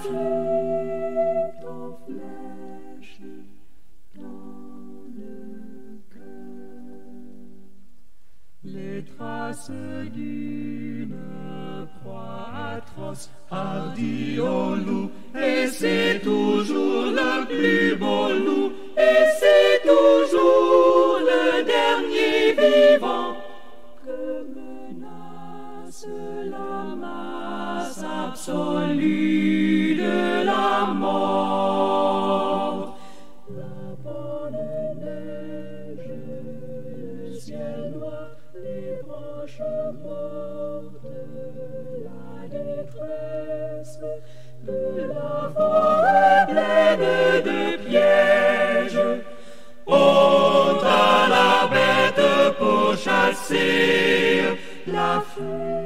flèche en flèche dans le cœur. Les traces d'une proie atroce hardie au loup, et c'est toujours le plus beau loup, et c'est toujours le dernier vivant que menace la masse absolue de la mort. La bonne neige, le ciel noir, les branches mortes, la détresse de la forêt pleine de pièges. Honte à la bête pour chasser la fuite.